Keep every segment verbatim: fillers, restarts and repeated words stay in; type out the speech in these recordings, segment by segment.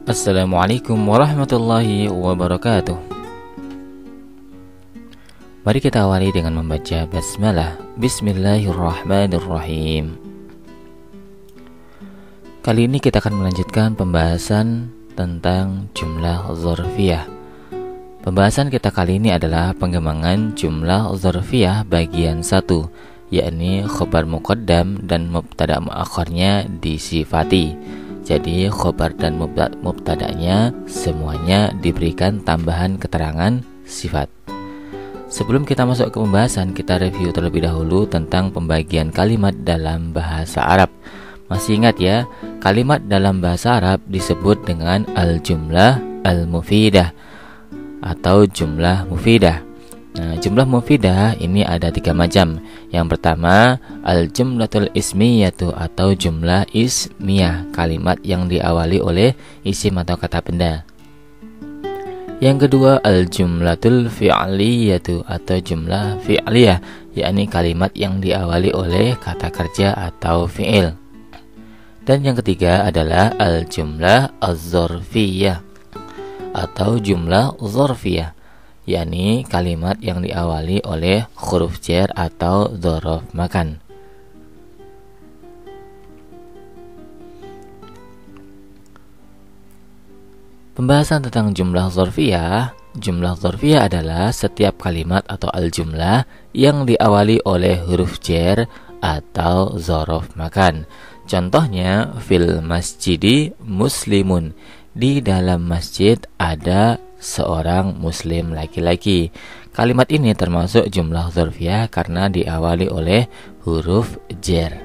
Assalamualaikum warahmatullahi wabarakatuh. Mari kita awali dengan membaca basmalah. Bismillahirrahmanirrahim. Kali ini kita akan melanjutkan pembahasan tentang jumlah dzarfiyah. Pembahasan kita kali ini adalah pengembangan jumlah dzarfiyah bagian satu, yakni khobar muqaddam dan mubtada muakhirnya disifati. Jadi khobar dan mubtada'nya semuanya diberikan tambahan keterangan sifat. Sebelum kita masuk ke pembahasan, kita review terlebih dahulu tentang pembagian kalimat dalam bahasa Arab. Masih ingat ya, kalimat dalam bahasa Arab disebut dengan al-jumlah al-mufidah atau jumlah mufidah. Nah, jumlah mufidah ini ada tiga macam. Yang pertama, al-jumlatul ismiyatu atau jumlah ismiyah, kalimat yang diawali oleh isim atau kata benda. Yang kedua, al-jumlatul fi'liyatu atau jumlah fi'liyah, yakni kalimat yang diawali oleh kata kerja atau fi'il. Dan yang ketiga adalah al-jumlah az-dzarfiyah atau jumlah dzarfiyah, yakni kalimat yang diawali oleh huruf jar atau dzaraf makan. Pembahasan tentang jumlah dzarfiyah. Jumlah dzarfiyah adalah setiap kalimat atau al-jumlah yang diawali oleh huruf jar atau dzaraf makan. Contohnya, fil masjidi muslimun, di dalam masjid ada seorang muslim laki-laki. Kalimat ini termasuk jumlah dzarfiyah karena diawali oleh huruf jar.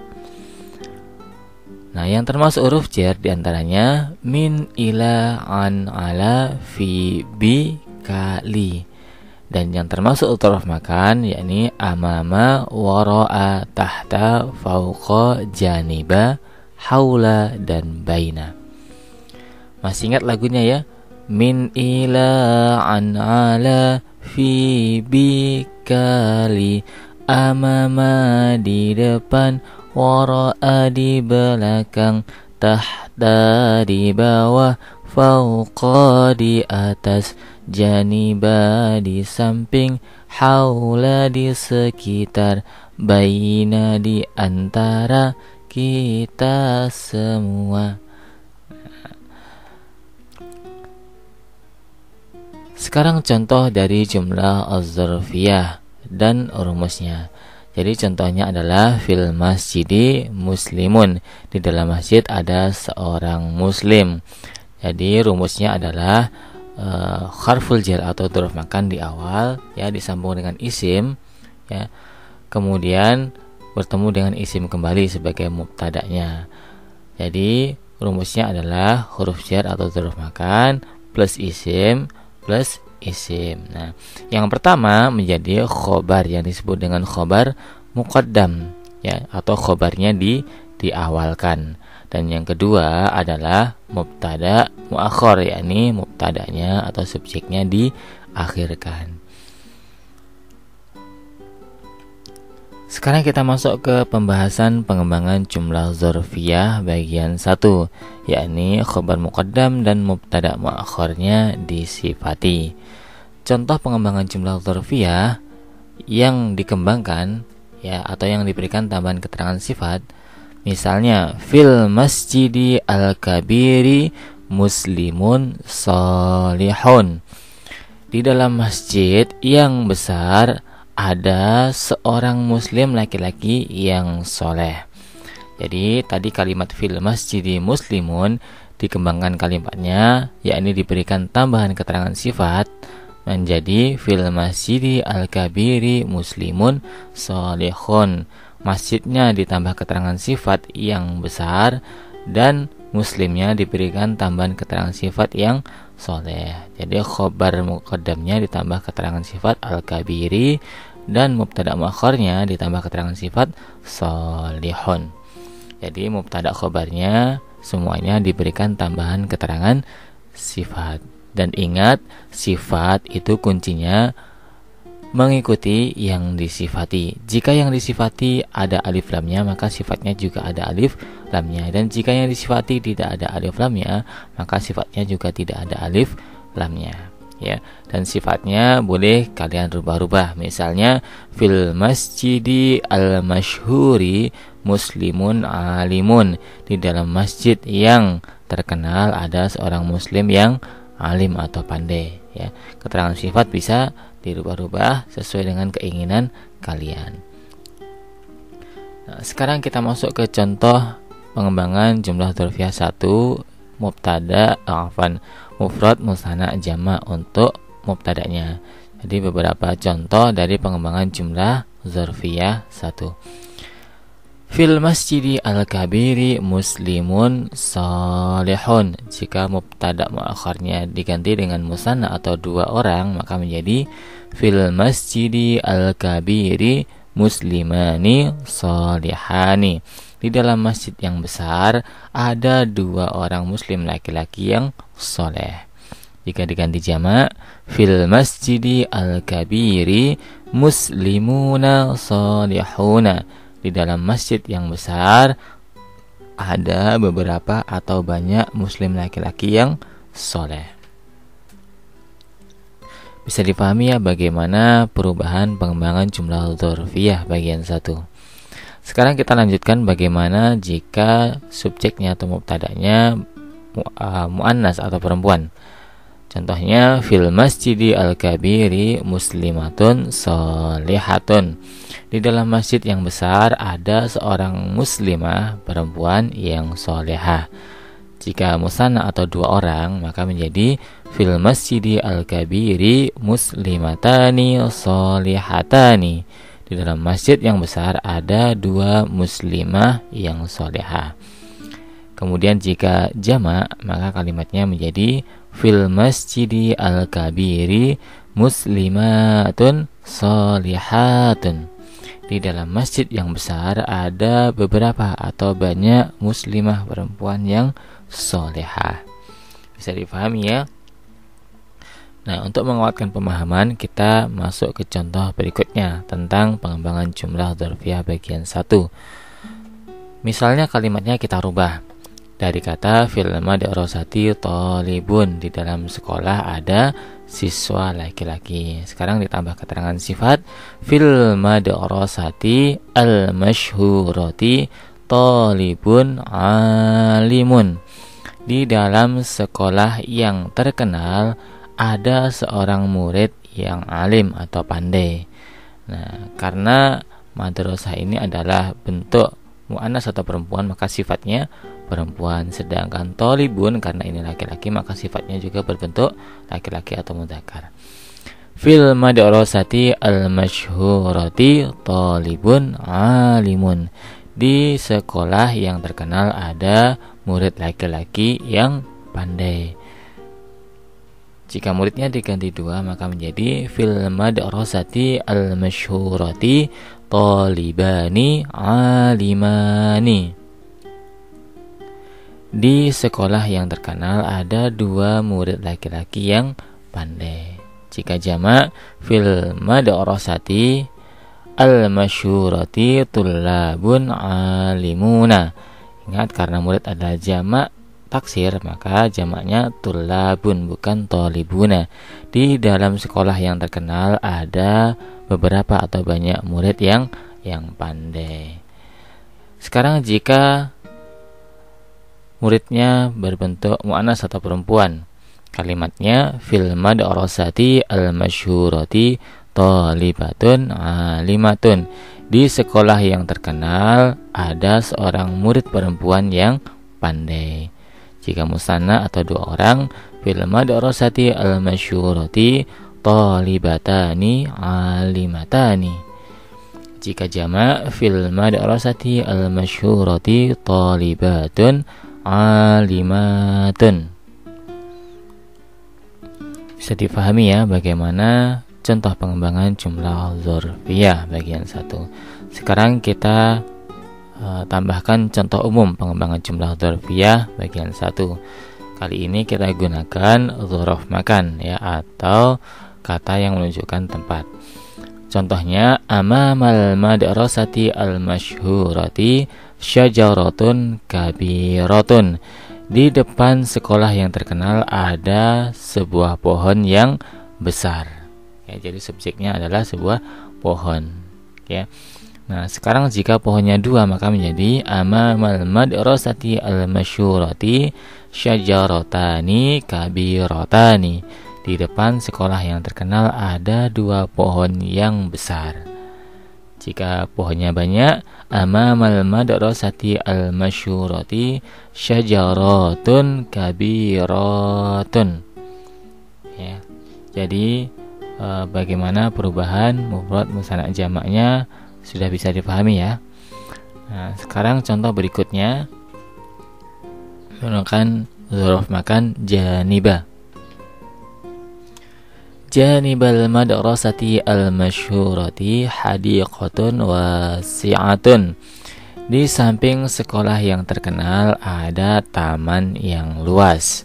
Nah, yang termasuk huruf jar diantaranya min, ila, an, ala, fi, bi, kali. Dan yang termasuk dzaraf makan yakni amama, wara'a, tahta, fauqa, janiba, haula, dan baina. Masih ingat lagunya ya? Min, ila, an, ala, fi, bi, kali, amama di depan, wara'a di belakang, tahta di bawah, fauqa di atas, janiba di samping, haula di sekitar, baina di antara kita semua. Sekarang contoh dari jumlah az-dzarfiyah dan rumusnya. Jadi contohnya adalah fil masjidi muslimun, di dalam masjid ada seorang muslim. Jadi rumusnya adalah uh, harful jar atau dzaraf makan di awal ya, disambung dengan isim ya. Kemudian bertemu dengan isim kembali sebagai mubtada'nya. Jadi rumusnya adalah huruf jar atau dzaraf makan plus isim plus isim. Nah, yang pertama menjadi khobar yang disebut dengan khobar muqaddam ya, atau khobarnya di diawalkan. Dan yang kedua adalah mubtada muakhir, yakni mubtadanya atau subjeknya diakhirkan. Sekarang kita masuk ke pembahasan pengembangan jumlah dzarfiyah bagian satu, yakni khobar muqaddam dan mubtada muakhirnya disifati. Contoh pengembangan jumlah dzarfiyah yang dikembangkan ya, atau yang diberikan tambahan keterangan sifat. Misalnya, fil masjidi al-kabiri muslimun salihun, di dalam masjid yang besar ada seorang muslim laki-laki yang soleh. Jadi tadi kalimat fil masjidi muslimun dikembangkan kalimatnya, yakni diberikan tambahan keterangan sifat menjadi fil masjidi al-kabiri muslimun salihun. Masjidnya ditambah keterangan sifat yang besar dan muslimnya diberikan tambahan keterangan sifat yang soleh. Jadi khobar muqaddamnya ditambah keterangan sifat al-kabiri dan mubtada muakhirnya ditambah keterangan sifat solihun. Jadi mubtada khobarnya semuanya diberikan tambahan keterangan sifat. Dan ingat, sifat itu kuncinya mengikuti yang disifati. Jika yang disifati ada alif lamnya, maka sifatnya juga ada alif lamnya. Dan jika yang disifati tidak ada alif lamnya, maka sifatnya juga tidak ada alif lamnya. Ya, dan sifatnya boleh kalian rubah-rubah. Misalnya fil masjidi al-masyhuri muslimun alimun. Di dalam masjid yang terkenal ada seorang muslim yang alim atau pandai. Ya, keterangan sifat bisa dirubah-rubah sesuai dengan keinginan kalian. Nah, sekarang kita masuk ke contoh pengembangan jumlah dzarfiyah satu, mubtada, afan, mufrad, musanna, jamak untuk mubtadanya. Jadi beberapa contoh dari pengembangan jumlah dzarfiyah satu. Fil masjidi al-kabiri muslimun salihun. Jika mubtada muakharnya diganti dengan musanna atau dua orang, maka menjadi fil masjidi al-kabiri muslimani salihani. Di dalam masjid yang besar ada dua orang muslim laki-laki yang soleh. Jika diganti jamak, fil masjidi al-kabiri muslimuna salihuna. Di dalam masjid yang besar ada beberapa atau banyak muslim laki-laki yang soleh. Bisa dipahami ya bagaimana perubahan pengembangan jumlah dzarfiyah bagian satu. Sekarang kita lanjutkan bagaimana jika subjeknya atau mubtadanya mu- uh, muannas atau perempuan. Contohnya fil masjidi al-kabiri muslimatun sholihatun. Di dalam masjid yang besar ada seorang muslimah perempuan yang solehah. Jika musanna atau dua orang, maka menjadi fil masjidi al-kabiri muslimatani sholihatani. Di dalam masjid yang besar ada dua muslimah yang solehah. Kemudian jika jamak, maka kalimatnya menjadi fil masjidi al-kabiri muslimatun sholihatun. Di dalam masjid yang besar ada beberapa atau banyak muslimah perempuan yang solehah. Bisa dipahami ya? Nah, untuk menguatkan pemahaman, kita masuk ke contoh berikutnya tentang pengembangan jumlah dzarfiyah bagian satu. Misalnya kalimatnya kita rubah. Dari kata fil madrasati thalibun. Di dalam sekolah ada siswa laki-laki. Sekarang ditambah keterangan sifat fil madrasati al-masyhurati thalibun alimun. Di dalam sekolah yang terkenal ada seorang murid yang alim atau pandai. Nah, karena madrasah ini adalah bentuk muannas atau perempuan, maka sifatnya perempuan. Sedangkan thalibun karena ini laki-laki, maka sifatnya juga berbentuk laki-laki atau mudzakkar. Fil madrasati al-masyhurati thalibun alimun. Di sekolah yang terkenal ada murid laki-laki yang pandai. Jika muridnya diganti dua, maka menjadi fil madrasati al-masyhurati talibani alimani. Di sekolah yang terkenal ada dua murid laki-laki yang pandai. Jika jamak, fil madrasati al-masyhurati tullabun alimuna. Ingat, karena murid adalah jamak taksir, maka jamaknya tullabun bukan thalibuna. Di dalam sekolah yang terkenal ada beberapa atau banyak murid yang yang pandai. Sekarang jika muridnya berbentuk muannas atau perempuan, kalimatnya fil madrasati al-masyhurati thalibatun alimatun. Di sekolah yang terkenal ada seorang murid perempuan yang pandai. Jika musanna atau dua orang, fil madrasati al-masyhurati thalibatani alimatani. Jika jamak, fil madrasati al-masyhurati thalibatun alimatun. Bisa difahami ya bagaimana contoh pengembangan jumlah dzarfiyah bagian satu. Sekarang kita uh, tambahkan contoh umum pengembangan jumlah dzarfiyah bagian satu. Kali ini kita gunakan dzaraf makan ya, atau kata yang menunjukkan tempat. Contohnya, amamal madrasati al-masyhurati syajaratun kabiratun. Di depan sekolah yang terkenal ada sebuah pohon yang besar. Ya, jadi subjeknya adalah sebuah pohon. Ya. Nah, sekarang jika pohonnya dua maka menjadi amamal madrasati al-masyhurati syajaratani kabiratani. Di depan sekolah yang terkenal ada dua pohon yang besar. Jika pohonnya banyak, amamal madrasati al-masyhurati syajaratun kabiratun. Ya. Jadi e, bagaimana perubahan mufrad musanna jamaknya sudah bisa dipahami ya. Nah, sekarang contoh berikutnya menggunakan dzaraf makan janiba. Janibal madrasati al-masyhurati hadiqatun wasi'atun. Di samping sekolah yang terkenal ada taman yang luas.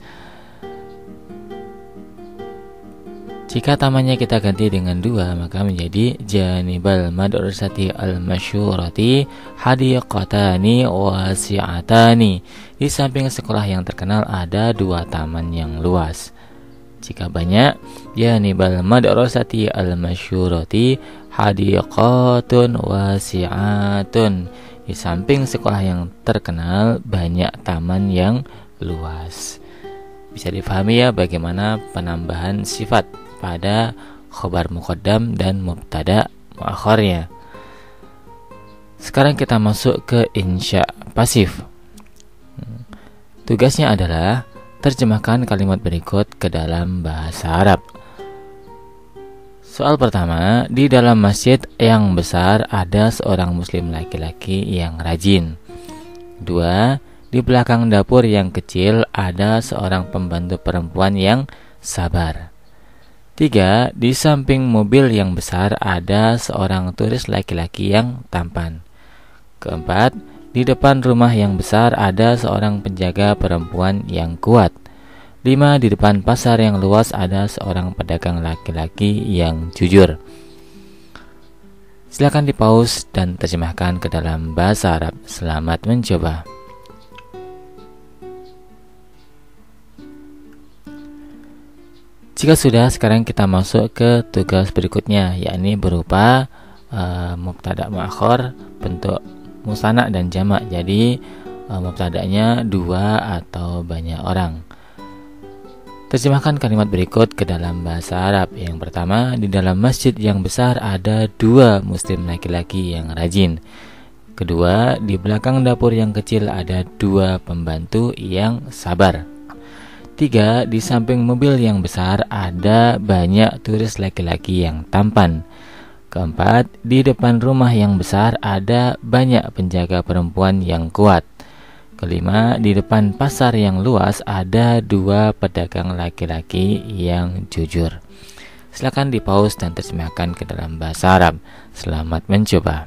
Jika tamannya kita ganti dengan dua maka menjadi janibal madrasati al-masyhurati hadiqatani wasi'atani. Di samping sekolah yang terkenal ada dua taman yang luas. Jika banyak, janibal madrasati al-masyhurati hadiqatun wasi'atun. Di samping sekolah yang terkenal banyak taman yang luas. Bisa difahami ya bagaimana penambahan sifat pada khobar muqaddam dan mubtada muakhirnya. Sekarang kita masuk ke insya pasif. Tugasnya adalah terjemahkan kalimat berikut ke dalam bahasa Arab. Soal pertama, di dalam masjid yang besar ada seorang muslim laki-laki yang rajin. Dua, di belakang dapur yang kecil ada seorang pembantu perempuan yang sabar. Tiga, di samping mobil yang besar ada seorang turis laki-laki yang tampan. Keempat, di depan rumah yang besar ada seorang penjaga perempuan yang kuat. Lima, di depan pasar yang luas ada seorang pedagang laki-laki yang jujur. Silakan di-pause dan terjemahkan ke dalam bahasa Arab. Selamat mencoba. Jika sudah, sekarang kita masuk ke tugas berikutnya, yakni berupa uh, mubtada muakhir bentuk musanna dan jamak. Jadi uh, mubtadanya dua atau banyak orang. Terjemahkan kalimat berikut ke dalam bahasa Arab. Yang pertama, di dalam masjid yang besar ada dua muslim laki-laki yang rajin. Kedua, di belakang dapur yang kecil ada dua pembantu yang sabar. Tiga, di samping mobil yang besar ada banyak turis laki-laki yang tampan. Keempat, di depan rumah yang besar ada banyak penjaga perempuan yang kuat. Kelima, di depan pasar yang luas ada dua pedagang laki-laki yang jujur. Silakan di-pause dan terjemahkan ke dalam bahasa Arab. Selamat mencoba.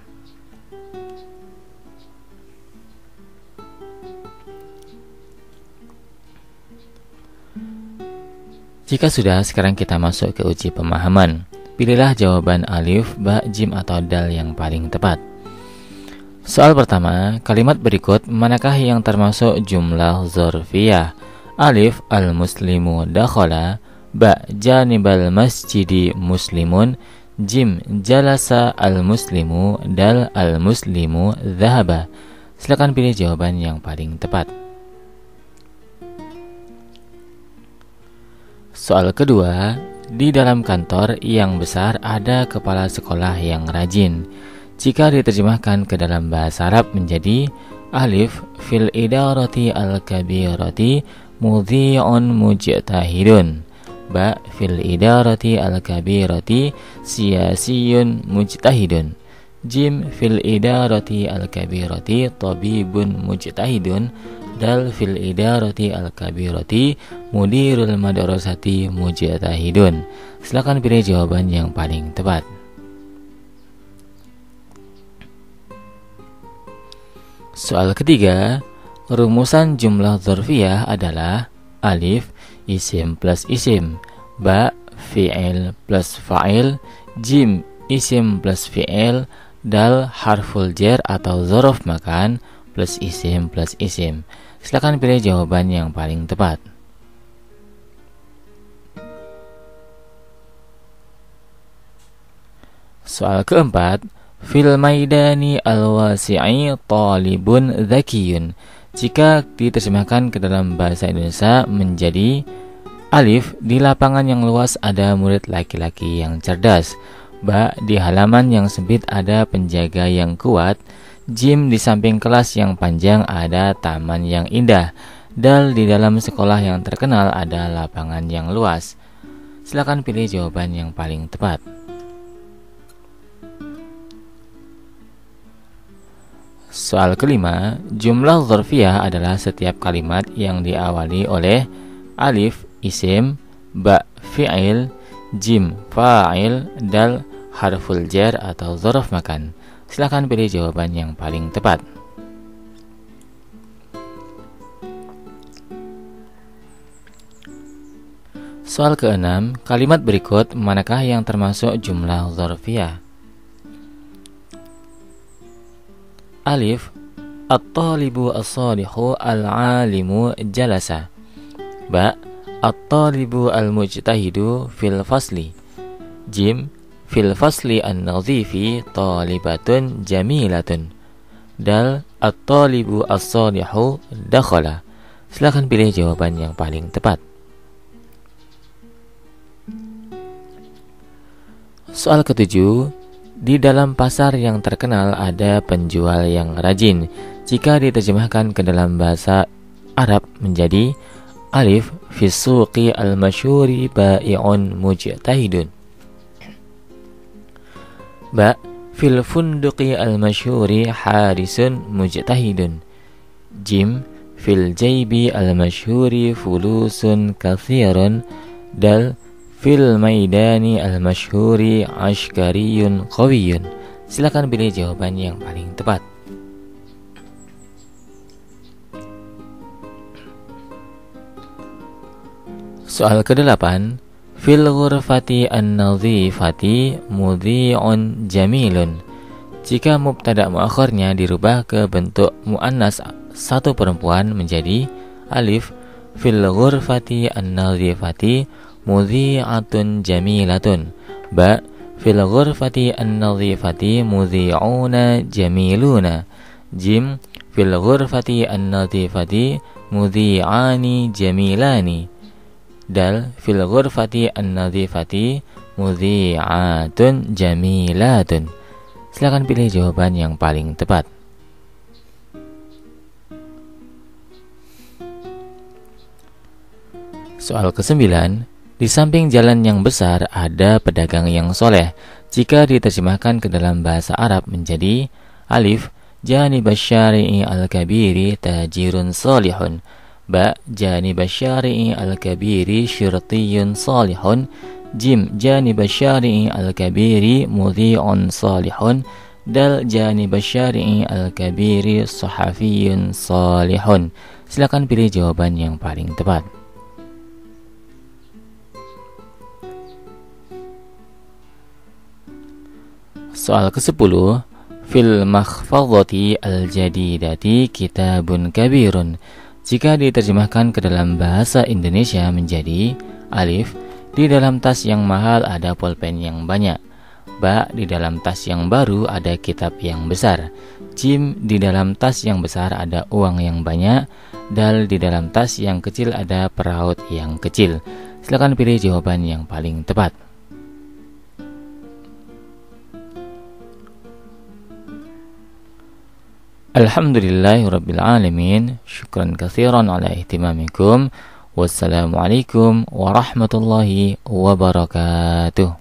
Jika sudah, sekarang kita masuk ke uji pemahaman. Pilihlah jawaban alif, ba, jim atau dal yang paling tepat. Soal pertama, kalimat berikut manakah yang termasuk jumlah dzarfiyah? Alif, al-muslimu dakhala. Ba, janibal masjidi muslimun. Jim, jalasa al-muslimu. Dal, al-muslimu dhahaba. Silakan pilih jawaban yang paling tepat. Soal kedua, di dalam kantor yang besar ada kepala sekolah yang rajin. Jika diterjemahkan ke dalam bahasa Arab menjadi alif, fil idarati al-kabirati mudhi'un mujtahidun. Ba, fil idarati al-kabirati siyasiyun mujtahidun. Jim, fil idarati al-kabirati tabibun mujtahidun. Dal, fil idarati al-kabirati mudirul madrasati mujtahidun. Silakan pilih jawaban yang paling tepat. Soal ketiga, rumusan jumlah dzarfiyah adalah alif, isim plus isim. Ba, fi'il plus fa'il. Jim, isim plus fi'il, dal harful jar atau dzaraf makan plus isim plus isim. Silakan pilih jawaban yang paling tepat. Soal keempat, fil maidani al-wasi'i talibun dzakiyun. Jika diterjemahkan ke dalam bahasa Indonesia menjadi alif, di lapangan yang luas ada murid laki-laki yang cerdas. Ba, di halaman yang sempit ada penjaga yang kuat. Jim, di samping kelas yang panjang ada taman yang indah. Dal, di dalam sekolah yang terkenal ada lapangan yang luas. Silakan pilih jawaban yang paling tepat. Soal kelima, jumlah dzarfiyah adalah setiap kalimat yang diawali oleh alif isim, ba fi'il, jim fa'il, dal harful jar atau dzaraf makan. Silakan pilih jawaban yang paling tepat. Soal keenam, kalimat berikut manakah yang termasuk jumlah dzarfiyah? Alif, at-talibu as-salihu al-alimu jalasa. Ba, at-talibu al-mujtahidu fil fasli. Jim, fil fasli an-nadhifi talibatun jamilatun. Dal, at-talibu as-salihu dakhala. Silakan pilih jawaban yang paling tepat. Soal ketujuh, di dalam pasar yang terkenal ada penjual yang rajin. Jika diterjemahkan ke dalam bahasa Arab menjadi alif, fis suqi al-masyhuri ba'i'un mujtahidun. Ba, fil funduqi al-masyhuri harisun mujtahidun. Jim, fil jaybi al-masyhuri fulusun kathirun. Dal, fil maidani al-masyhuri ashkariyun qawiyun. Silakan pilih jawaban yang paling tepat. Soal kedelapan, fil ghurfati an-nadhifati mudhi'un jamilun. Jika mubtada muakhirnya dirubah ke bentuk muannas satu perempuan menjadi alif, fil ghurfati an-nadhifati mudhi'atun jamilatun. Ba, fil ghurfati an-nadhifati mudhi'una jamiluna. Jim, fil ghurfati an-nadhifati mudhi'ani jamilani. Dal, fil ghurfati an-nadhifati mudhi'atun jamilatun. Silakan pilih jawaban yang paling tepat. Soal kesembilan, di samping jalan yang besar ada pedagang yang soleh. Jika diterjemahkan ke dalam bahasa Arab menjadi alif, janibasy syari'i al-kabiri tajirun salihun. Ba, janibasy syari'i al-kabiri syirtiyun salihun. Jim, janibasy syari'i al-kabiri mudhi'un salihun. Dal, janibasy syari'i al-kabiri sahafiyun salihun. Silakan pilih jawaban yang paling tepat. Soal kesepuluh, fil makhfadhati al-jadidati kitabun kabirun. Jika diterjemahkan ke dalam bahasa Indonesia menjadi alif, di dalam tas yang mahal ada pulpen yang banyak. Ba, di dalam tas yang baru ada kitab yang besar. Jim, di dalam tas yang besar ada uang yang banyak. Dal, di dalam tas yang kecil ada peraut yang kecil. Silakan pilih jawaban yang paling tepat. Alhamdulillahirabbil alamin. Syukran katsiran ala ihtimamikum. Wassalamualaikum warahmatullahi wabarakatuh.